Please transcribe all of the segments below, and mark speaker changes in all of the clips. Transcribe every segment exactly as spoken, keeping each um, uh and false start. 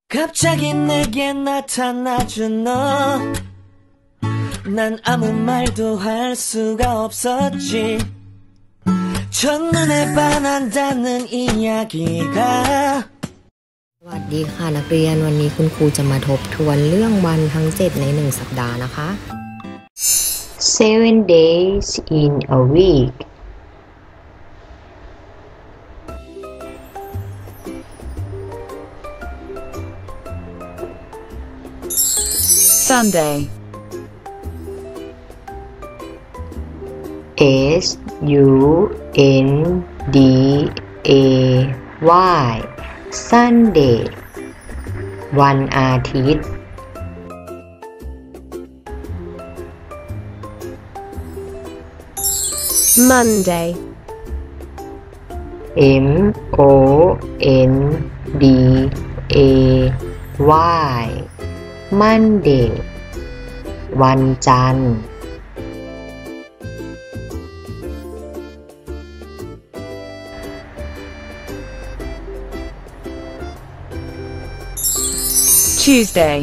Speaker 1: 갑자기 내게 나타나준 너 난 아무 말도 할 수가 없었지 첫눈에 반한다는 이야기가
Speaker 2: สวัสดีค่ะนักเรียนวันนี้คุณครูจะมาทบทวนเรื่องวันทั้งเจ็ดในหนึ่งสัปดาห์นะคะ
Speaker 3: Seven days in a week.
Speaker 4: Sunday.
Speaker 3: S U N D A Y Sunday วันอาทิตย์
Speaker 4: Monday.
Speaker 3: M O N D A Y Monday วันจันทร์
Speaker 4: Tuesday.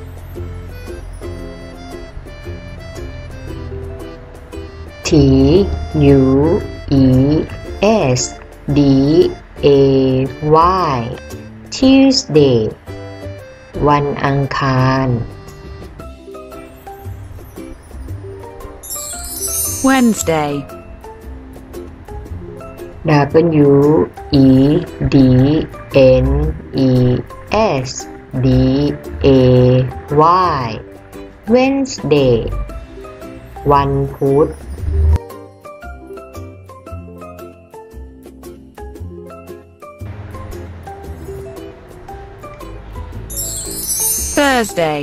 Speaker 3: T U E S D A Y Tuesday วันอังคาร
Speaker 4: Wednesday.
Speaker 3: W E D N E S D A Y Wednesday วันพุธ
Speaker 4: Thursday.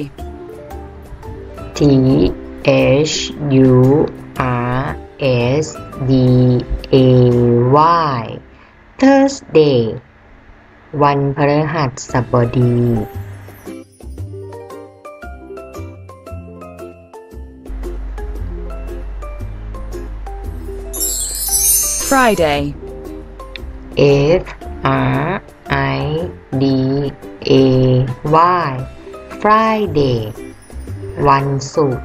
Speaker 3: T H U R S D A Y Thursday วันพฤหัสบดี
Speaker 4: Friday.
Speaker 3: F R I D A Y Friday วันศุกร์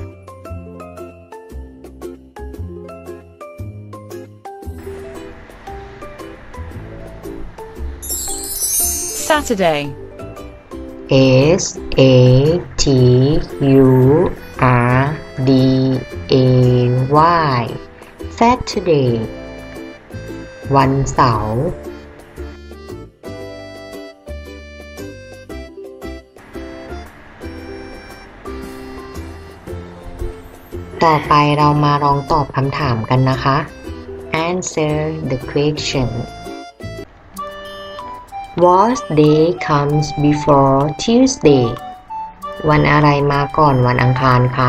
Speaker 4: Saturday.
Speaker 3: S A T U R D A Y Saturday วันเสาร์ ต่อไปเรามาลองตอบคำถามกันนะคะ Answer the question. What day comes before Tuesday วันอะไรมาก่อนวันอังคารคะ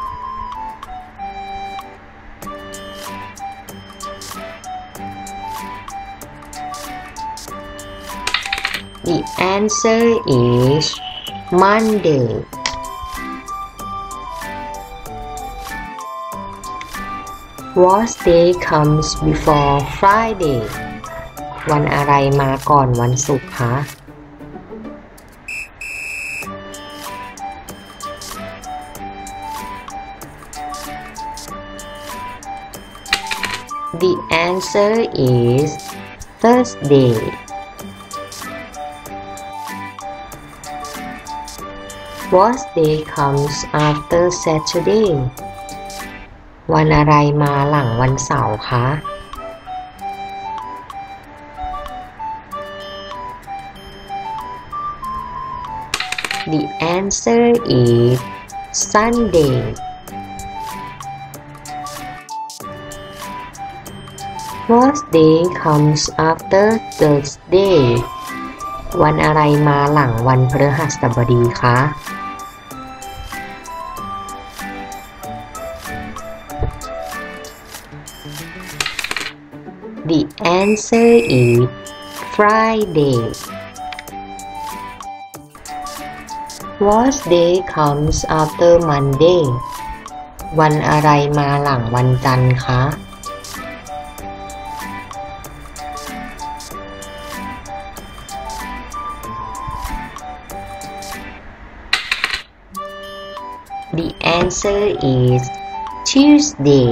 Speaker 3: The answer is Monday. What day comes before Friday วันอะไรมาก่อนวันศุกร์คะ The answer is Thursday. What day comes after Saturday วันอะไรมาหลังวันเสาร์คะ The answer is Sunday. What day comes after Thursday วันอะไรมาหลังวันพฤหัสบดีคะ The answer is Friday. What day comes after Monday วันอะไรมาหลังวันจันทร์คะ The The answer is Tuesday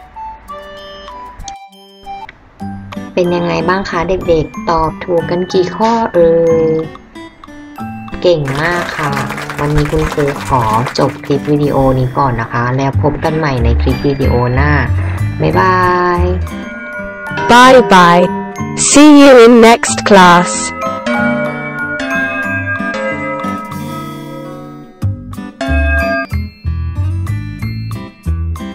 Speaker 3: เป็นยังไงบ้างคะเด็กๆตอบถูกกันกี่ข้อเอ่ยเก่งมากค่ะวันนี้คุณครูขอจบคลิปวิดีโอนี้ก่อนนะคะแล้วพบกันใหม่ในคลิปวิดีโอหน้าบ๊ายบาย
Speaker 4: Bye bye. See you in next class.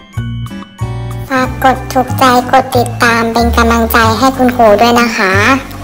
Speaker 5: ฝากกดถูกใจกดติดตามเป็นกำลังใจให้คุณครูด้วยนะคะ